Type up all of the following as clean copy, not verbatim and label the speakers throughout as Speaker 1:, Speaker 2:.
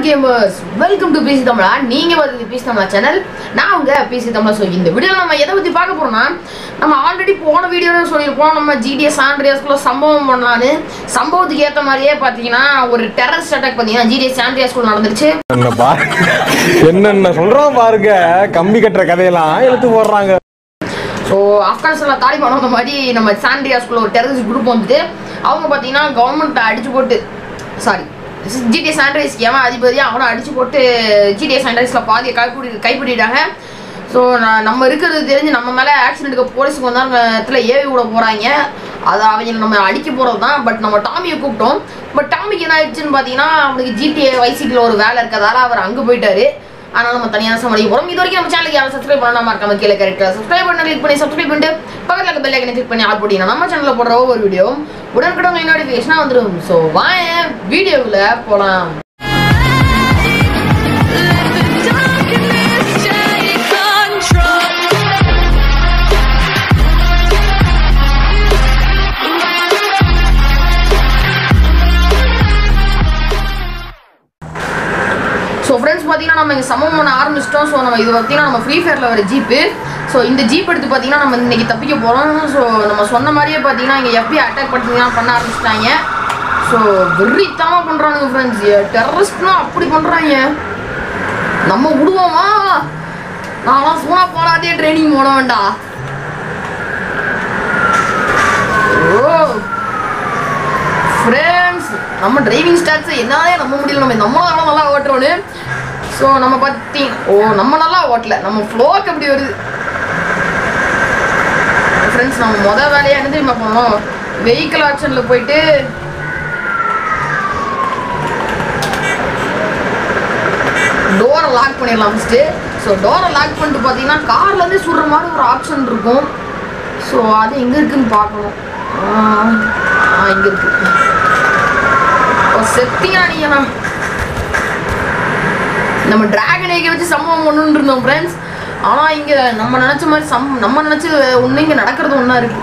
Speaker 1: gamers, welcome to PC Tamizha. நீங்க வந்து PC Tamizha channel. நான் உங்க PC Tamizha. So இந்த வீடியோல நம்ம எதை பத்தி பார்க்க போறோம்னா, நம்ம ஆல்ரெடி போன வீடியோல சொல்லிருப்போம் நம்ம GTA San Andreas குள்ள சம்பவம் பண்ணலாம்னு. சம்பவத்துக்கு ஏத்த மாதிரியே பாத்தீங்கன்னா ஒரு டெரரிஸ்ட் அட்டாக் பாத்தீங்கன்னா GTA San Andreas குள்ள நடந்துருச்சு.
Speaker 2: என்னென்ன சொல்றோம் பாருங்க, கம்பி கட்டற கதையெல்லாம் எடுத்து போடுறாங்க.
Speaker 1: ஸோ ஆப்கானிஸ்தானில் தாலிபான் வந்த மாதிரி நம்ம சான் ஆண்ட்ரியாஸ்குள்ள ஒரு டெரரிஸ்ட் குரூப் வந்துட்டு அவங்க பார்த்தீங்கன்னா கவர்மெண்ட்டை அடிச்சு போட்டு GTA San Andreas எவன் அதிபதியாக அவனை அடிச்சு போட்டு GTA San Andreasல பாதியை கைப்பிடிட்டாங்க. ஸோ நம்ம இருக்கிறது தெரிஞ்சு நம்ம மேலே ஆக்ஷன் எடுக்க போலீஸுக்கு வந்தால் இடத்துல ஏவி விட போகிறாங்க. அதை அவங்க நம்ம அடிக்க போகிறது தான். பட் நம்ம டாமியை கூப்பிட்டோம். பட் டாமிக்கு என்ன ஆயிடுச்சுன்னு பார்த்தீங்கன்னா அவனுக்கு GTA Vice Cityல ஒரு வேலை இருக்கிறதால அவர் அங்கே போயிட்டாரு. ஆனால் நம்ம தனியாக சமாளிக்க போகிறோம். இது வரைக்கும் நம்ம சேனலுக்கு யாரும் சப்ஸ்கிரைப் பண்ணாமல் இருக்காம கீழே கரெக்டாக சப்ஸ்கிரைப் பண்ண கிளிக் பண்ணி சப்ஸ்கிரைப் பண்ணிட்டு பக்கத்தில் இருக்க பெல் ஐக்கனை கிளிக் பண்ணி ஆட் பண்ணினா நம்ம சேனலில் போடுற ஒவ்வொரு வீடியோ உடனுக்குடன் நோட்டிஃபிகேஷனாக வந்துடும். ஸோ வாங்க வீடியோவில் போகலாம். ஸோ ஃப்ரெண்ட்ஸ் பார்த்தீங்கன்னா நம்ம இங்கே சமம் பண்ண ஆரம்பிச்சிட்டோம். ஸோ நம்ம இது பார்த்தீங்கன்னா நம்ம ஃப்ரீ ஃபயரில் வர ஜீப்பு. ஸோ இந்த ஜீப் எடுத்து பார்த்தீங்கன்னா நம்ம இன்றைக்கி தப்பிக்க போகிறோம். ஸோ நம்ம சொன்ன மாதிரியே பார்த்தீங்கன்னா இங்கே FBI அட்டாக் பண்ண ஆரம்பிச்சிட்டாங்க. ஸோ வெறித்தனமாக பண்ணுறானுங்க ஃப்ரெண்ட்ஸ். டெரரிஸ்ட்லாம் அப்படி பண்ணுறாங்க. நம்ம விடுவோமா? நான்லாம் சூனா போராட்டியே ட்ரைனிங் போட வேண்டாம். ஓ ஃப்ரெண்ட்ஸ், நம்ம டிரைவிங் ஸ்டாட்ஸை என்னாலே நம்ப முடியல. நம்மளால நல்லா ஓட்டுறோன்னு. ஸோ நம்ம நம்ம நல்லா ஓட்டல, நம்ம ஃப்ளோக்கு அப்படி வருது ஃப்ரெண்ட்ஸ். நம்ம மொதல் வேலையாக என்ன தெரியுமா பண்ணோம்? வெஹிக்கிள் ஆப்ஷனில் போயிட்டு டோரை லாக் பண்ணிடலாம் ஃபஸ்ட்டு. ஸோ டோரை லாக் பண்ணிட்டு பார்த்தீங்கன்னா கார்லேருந்து சுடுற மாதிரி ஒரு ஆப்ஷன் இருக்கும். ஸோ அது எங்கே இருக்குதுன்னு பார்க்கணும். இங்கே இருக்கு. செத்தியா நீங்கண்ணா. நம்ம டிராகன் ஏக்கை வச்சு சம்பவம் ஒன்றுன்னு இருந்தோம் ஃப்ரெண்ட்ஸ். ஆனால் இங்கே நம்ம நினச்ச மாதிரி நம்ம நினச்சி ஒன்று இங்கே நடக்கிறது ஒன்றா இருக்கு.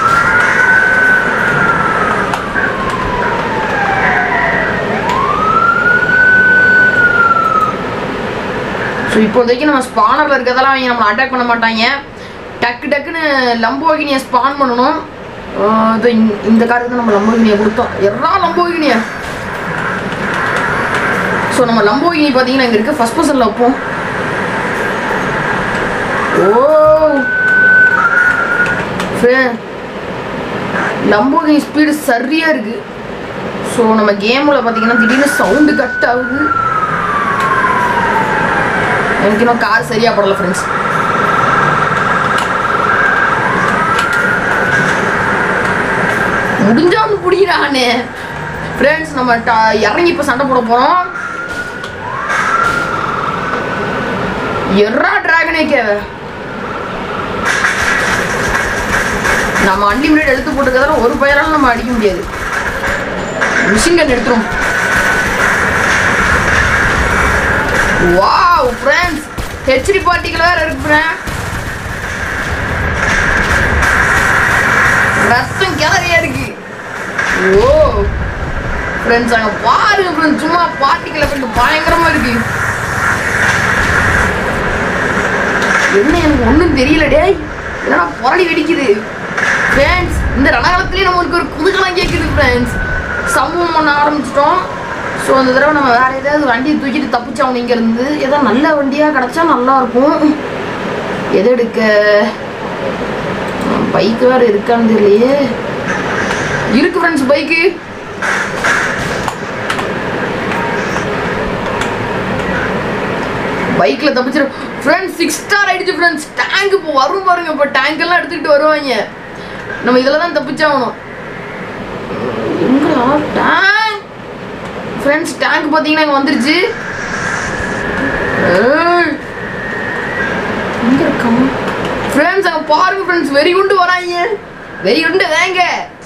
Speaker 1: ஸோ இப்போதைக்கு நம்ம ஸ்பானரில் இருக்கிறதெல்லாம் அவங்க நம்மளை அட்டாக் பண்ண மாட்டாங்க. டக்குன்னு லம்போகினியை ஸ்பான் பண்ணணும். இந்த காருக்கு நம்ம லம்போகினியை கொடுத்தோம். லம்போகினியா? ஸோ நம்ம லம்போகினி பார்த்தீங்கன்னா இங்கே இருக்குது. ஃபர்ஸ்ட் பர்சனில் வைப்போம். லம்போகினி ஸ்பீடு சரியாக இருக்குது. ஸோ நம்ம கேமில் பார்த்தீங்கன்னா திடீர்னு சவுண்டு கட் ஆகுது. எனக்கு இன்னும் கார் சரியாக படலை ஃப்ரெண்ட்ஸ். முடிஞ்சா வந்து பிடிக்கிறானே ஃப்ரெண்ட்ஸ். நம்ம இறங்கி இப்போ சண்டை போட போகிறோம். எர்ரா டிராகனே கேவ நம்ம அன்லிமிட்டட் எடுத்து போட்டுக்கிறதால ஒரு பயிராலும் நம்ம அடிக்க முடியாது. மிஷின் கன் எடுத்துரும். வாவ் ஃப்ரெண்ட்ஸ், ஹெச்டி பார்ட்டிகள் வேற இருக்கிறேன். ரத்தம் கிளறியா இருக்கு. ஓ ஃப்ரெண்ட்ஸ் அங்கே பாருங்க ஃப்ரெண்ட்ஸ், சும்மா பார்ட்டிகளை கொஞ்சம் பயங்கரமாக இருக்கு. என்ன எனக்கு ஒன்றும் தெரியல டேய், என்னடா புரளி வெடிக்குது ஃப்ரெண்ட்ஸ். இந்த ரணகாலத்துலேயே நம்மளுக்கு ஒரு குதுகலாம் கேட்குது ஃப்ரெண்ட்ஸ். சம்பவம் பண்ண ஆரம்பிச்சிட்டோம். ஸோ அந்த தடவை நம்ம வேறு ஏதாவது வண்டியை தூக்கிட்டு தப்பிச்சோம். இங்கேருந்து ஏதாவது நல்ல வண்டியாக கிடச்சா நல்லாயிருக்கும். எது எடுக்க? பைக்கு வேறு இருக்கான்னு தெரியலையே. இருக்கு ஃப்ரெண்ட்ஸ் பைக்கு. பைக்கில் தப்பிச்சிடும் ஃப்ரெண்ட்ஸ். 6 ஸ்டார் ஆகிடுச்சு ஃப்ரெண்ட்ஸ். டேங்க் இப்போ வரும் பாருங்க. இப்போ டேங்கெல்லாம் எடுத்துக்கிட்டு வருவாங்க. நம்ம இதில் தான் தப்பிச்சாகணும். எங்கடா டேங்க் ஃப்ரெண்ட்ஸ்? டேங்க் பார்த்தீங்கன்னா இங்கே வந்துருச்சு. எங்கே இருக்கான் ஃப்ரெண்ட்ஸ்? அங்கே பாருங்க ஃப்ரெண்ட்ஸ், வெறி குண்டு வராங்க. வெறி குண்டு வேங்க.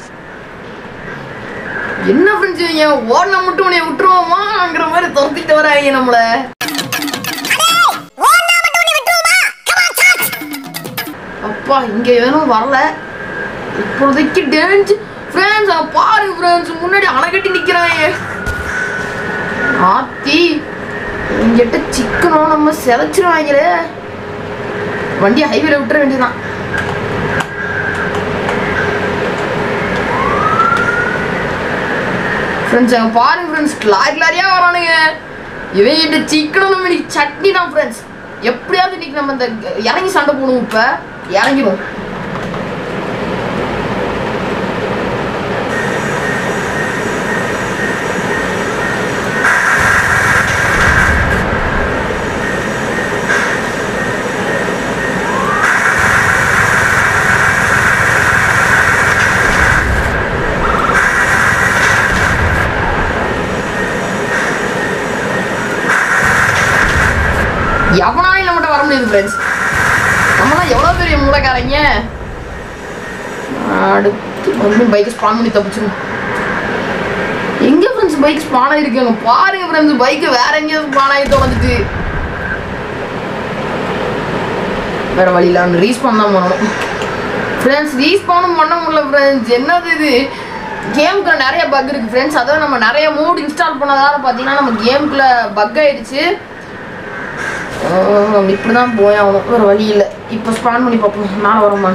Speaker 1: என்ன ஃப்ரெண்ட்ஸ் இவங்க ஓடனா மட்டும் உனைய விட்டுருவோமாங்கிற மாதிரி துரத்திட்டு வராங்க நம்மளை. அப்பா இங்கே வேணும் வரல இப்போதைக்கு. டேஞ்சு ஃப்ரெண்ட்ஸ் பாருங்க ஃப்ரெண்ட்ஸ், முன்னாடி அணை கட்டி நிற்கிறாங்க. ஆத்தி சிக்கனும் நம்ம செதைச்சிருவாங்களே. வண்டியை ஹைவேல விட்டுற வேண்டியதான். ஃப்ரெண்ட்ஸ் அங்கே பாருங்க ஃப்ரெண்ட்ஸ், லாரியாக வரானுங்க. இவங்கிட்ட சிக்கனும் நம்ம இன்னைக்கு சட்னி தான் ஃப்ரெண்ட்ஸ். எப்படியாவது இன்னைக்கு நம்ம இந்த இறங்கி சண்டை போடுவோம். இப்போ இறங்கிடும். எவனாலும் நம்மகிட்ட வர முடியாது ஃப்ரெண்ட்ஸ். நம்மளாம் எவ்வளோ பெரிய மூளைக்காரங்க. அடுத்து வந்து பைக்கை ஸ்பான் பண்ணி தப்பிச்சிடும். எங்கே ஃப்ரெண்ட்ஸ் பைக் ஸ்பான் ஆகிருக்காங்க பாருங்க ஃப்ரெண்ட்ஸ். பைக்கு வேற எங்கேயாவது ஸ்பான் ஆகி தொலைஞ்சிட்டு வேற வழியில் வந்து ரீஸ்பான் தான் பண்ணணும் ஃப்ரெண்ட்ஸ். ரீஸ்பானும் பண்ண முடியல ஃப்ரெண்ட்ஸ். என்னது இது, கேமுக்குள்ள நிறைய பக் இருக்குது ஃப்ரெண்ட்ஸ். அதாவது நம்ம நிறைய மோட் இன்ஸ்டால் பண்ணதால பார்த்தீங்கன்னா நம்ம கேமுக்குள்ள பக் ஆயிடுச்சு. இப்படி தான் போய் ஆகணும், வேறு வழி இல்லை. இப்போ ஸ்பான் பண்ணி பார்ப்போம் மேலே வரோமா.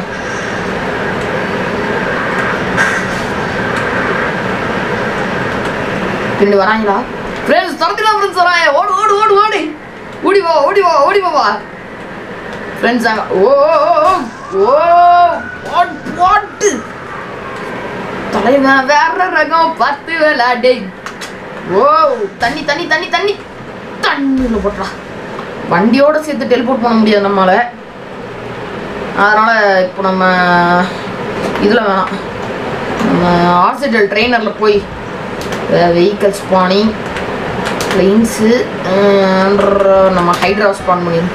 Speaker 1: ரெண்டு வராங்களா ஃப்ரெண்ட்ஸ்? துரத்துலாம் ஃப்ரெண்ட்ஸ் வராங்க. ஓடு ஓடு ஓடு ஓடு ஓடி வா ஓடி வா ஓடி வா ஃப்ரெண்ட்ஸ். அங்கே ஓ ஓ போட்டு தலைவன் வேற ரகம் பத்து விளாடே. ஓ தண்ணி தண்ணி தண்ணி தண்ணி தண்ணியில் போட்டுறா. வண்டியோட சேர்த்து டெலிபோர்ட் பண்ண முடியாது நம்மளால. அதனால் இப்போ நம்ம இதில் வேணாம், நம்ம ஆர்சிடல் ட்ரெயினரில் போய் வெஹிக்கல் ஸ்பானிங் பிளெயின்ஸு நம்ம ஹைட்ரா ஸ்பான் பண்ணிடும்.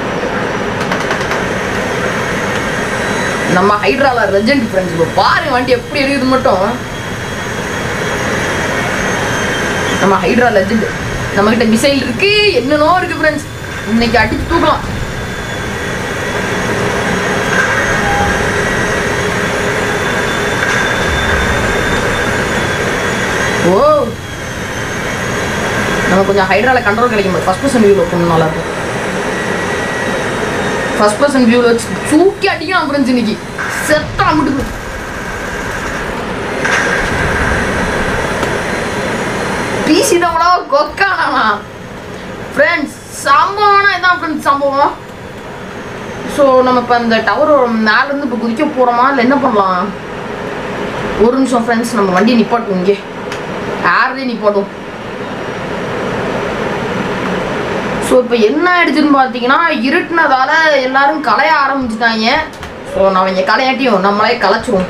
Speaker 1: நம்ம ஹைட்ராவில் ரெஜெண்ட் ஃப்ரெண்ட்ஸ். இப்போ பாருங்க வண்டி எப்படி இருக்குது மட்டும். நம்ம ஹைட்ரா லெஜெண்ட். நம்மகிட்ட மிசைல் இருக்கு, என்னென்னோ இருக்கு ஃப்ரெண்ட்ஸ். இன்னைக்கு அடிச்சு தூக்கலாம். ஓ நம்ம கொஞ்சம் ஹைட்ரால கண்ட்ரோல் கிடைக்கும். ஃபர்ஸ்ட் பர்சன் வியூவில் கொஞ்சம் நல்லா இருக்கும். ஃபர்ஸ்ட் பர்சன் வியூவில் வச்சு தூக்கி அடிக்கலாம் ஃப்ரெண்ட்ஸ். இன்னைக்கு செத்தா முடிவு. பிசி தான் கொக்கானா ஃப்ரெண்ட்ஸ். சம்பவம்னா இதான் ஃப்ரெண்ட்ஸ் சம்பவம். ஸோ நம்ம இப்போ இந்த டவர் மேலேருந்து இப்போ குதிக்க போகிறோமா இல்லை என்ன பண்ணலாம்? ஒரு நிமிஷம் ஃப்ரெண்ட்ஸ், நம்ம வண்டியை நிப்பாட்டும். இங்கே ஏர்லேயே நிப்பாட்டும். ஸோ இப்போ என்ன ஆயிடுச்சுன்னு பார்த்தீங்கன்னா, இருட்டுனதால எல்லாரும் கலைய ஆரம்பிச்சுட்டாங்க. ஸோ நம்ம இங்கே கலையாட்டியும் நம்மளே கலைச்சிருவோம்.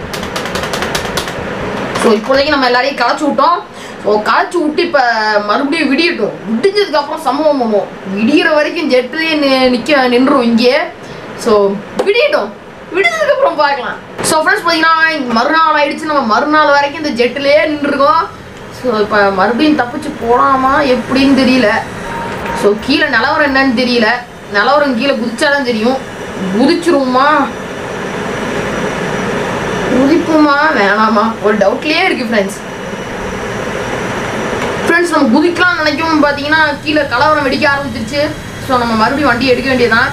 Speaker 1: ஸோ இப்போதைக்கு நம்ம எல்லாரையும் கலைச்சி விட்டோம். ஸோ கலைச்சி விட்டு இப்போ மறுபடியும் விடியட்டும். விடிஞ்சதுக்கப்புறம் சம்பவம் பண்ணுவோம். விடிகிற வரைக்கும் ஜெட்லேயே நின்றுரும் இங்கே. ஸோ விடியட்டும், விடிஞ்சதுக்கப்புறம் பார்க்கலாம். ஸோ ஃப்ரெண்ட்ஸ் பார்த்தீங்கன்னா மறுநாள் ஆயிடுச்சு. நம்ம மறுநாள் வரைக்கும் இந்த ஜெட்டிலேயே நின்றுருக்கோம். ஸோ இப்போ மறுபடியும் தப்பிச்சு போகலாமா எப்படின்னு தெரியல. ஸோ கீழே நிலவரம் என்னன்னு தெரியல. நிலவரம் கீழே குதிச்சாதான் தெரியும். குதிச்சிருவோமா குதிப்புமா வேணாமா ஒரு டவுட்லேயே இருக்கு ஃப்ரெண்ட்ஸ். ஃப்ரெண்ட்ஸ் நம்ம குதிக்கலாம் நினைக்கவும் பார்த்தீங்கன்னா கீழே கலவரம் வெடிக்க ஆரம்பிச்சிருச்சு. ஸோ நம்ம மறுபடியும் வண்டி எடுக்க வேண்டியதுதான்.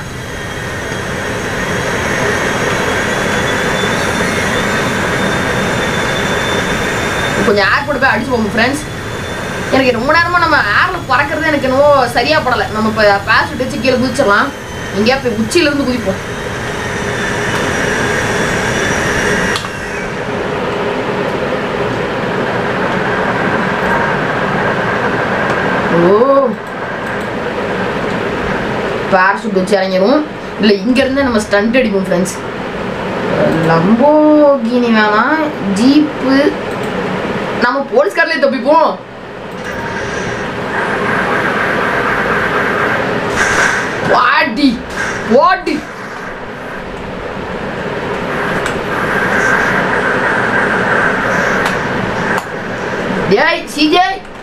Speaker 1: கொஞ்சம் ஏர் போட்டு போய் அடிச்சு போகும் ஃப்ரெண்ட்ஸ். எனக்கு ரொம்ப நேரமாக நம்ம ஏரில் பறக்கிறது எனக்கு என்னவோ சரியாக படலை. நம்ம இப்போ பேரஷூட் வச்சு கீழே குதிச்சிடலாம். எங்கேயா போய் உச்சியிலேருந்து குதிப்போம். ஓ பேரஷூட் வச்சு இறங்கிடும். இல்லை இங்கேருந்து நம்ம ஸ்டண்ட் அடிப்போம் ஃப்ரெண்ட்ஸ். லம்போகினி வேணாம், ஜீப்பு. நம்ம போலீஸ்கார்லேயே தப்பிப்போம். வாடி வாடி டேய் சிஜே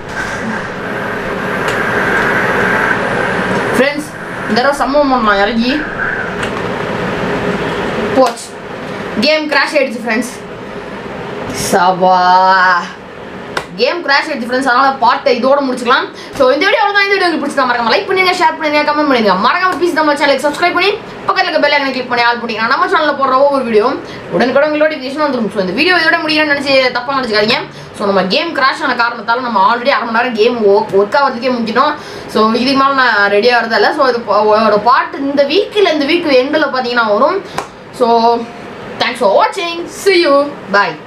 Speaker 1: ஃப்ரெண்ட்ஸ். இந்த தடவை சம்பவம் பண்ணலாம். இறங்கி போச்சு. கேம் கிராஷ் ஆயிடுச்சு ஃப்ரெண்ட்ஸ். சவா கேம் கிராஷ் ஆயிடுச்சு ஃப்ரெண்ட்ஸ். அதனால பார்ட் இதோட முடிச்சுக்கலாம். ஸோ இந்த வீடியோ அவ்வளோதான். இந்த வீடியோ உங்களுக்கு பிடிச்சா மறக்காம லைக் பண்ணுங்க, ஷேர் பண்ணுங்க, கமெண்ட் பண்ணுங்க. மறக்காம PC தமிழ் சேனலுக்கு சப்ஸ்கிரைப் பண்ணி பக்கத்தில் இருக்க பெல் ஐகானை கிளிக் பண்ணி ஆல் பண்ணிங்கன்னா நம்ம சேனலில் போடுற ஒவ்வொரு வீடியோ உடனுக்குடன் உங்களோட நோட்டிஃபிகேஷன் வந்துடும். ஸோ இந்த வீடியோ இதோட முடியும்னு நினச்சி தப்பாக நினச்சிக்காதீங்க. ஸோ நம்ம கேம் கிராஷ் ஆன காரணத்தால் நம்ம ஆல்ரெடி 1/2 மணி நேரம் கேம் ஒர்க் ஆகிறதுக்கே முடிஞ்சிட்டோம். ஸோ இதுக்கு மேலே நான் ரெடியாக வரதில்லை. ஸோ இது ஒரு பார்ட் இந்த வீக் எண்டில் பார்த்தீங்கன்னா வரும். ஸோ தேங்க்ஸ் ஃபார் வாட்சிங். See you. Bye.